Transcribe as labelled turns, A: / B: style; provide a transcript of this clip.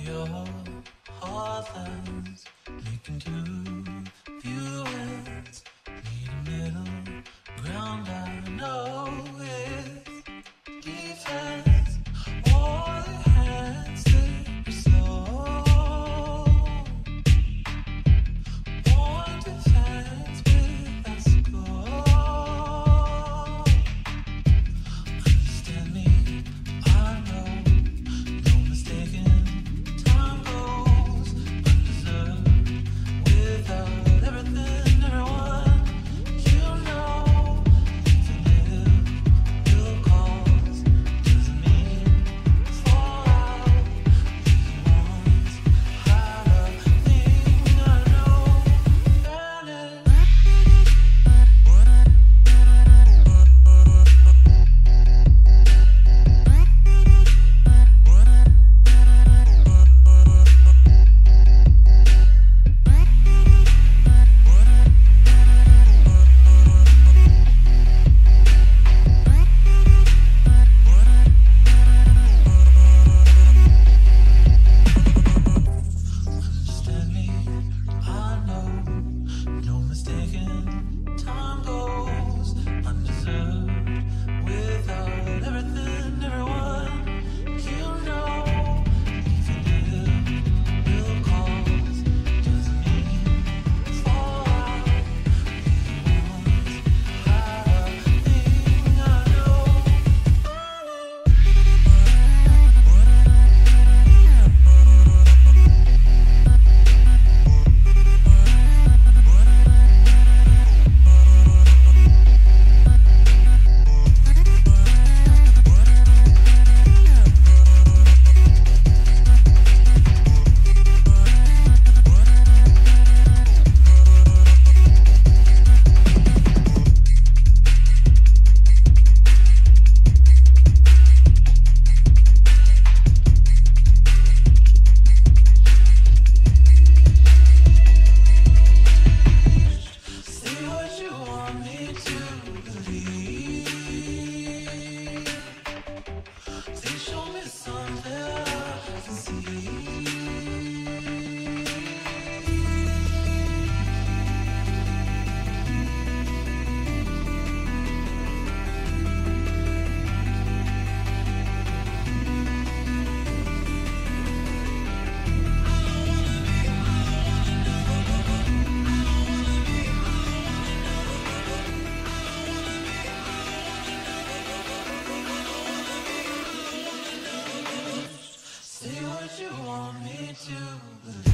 A: your heartlands, making two viewers. Need a middle ground, I know it's defense. All your hands slippery slow. Point defense with us go. Understand me, I know. No mistaken, time goes undeserved. Without everything, everyone, you know. If you live, will cause. Doesn't mean fall out. Once had a thing I know. Vanish. Understand me, I know. No mistaken, time goes undeserved. Without everything, everyone, you know. If you live, will cause. Doesn't mean fall out. Once had a thing I know. Say what you want me to believe. Say show me something I can see. Say what you want me to believe.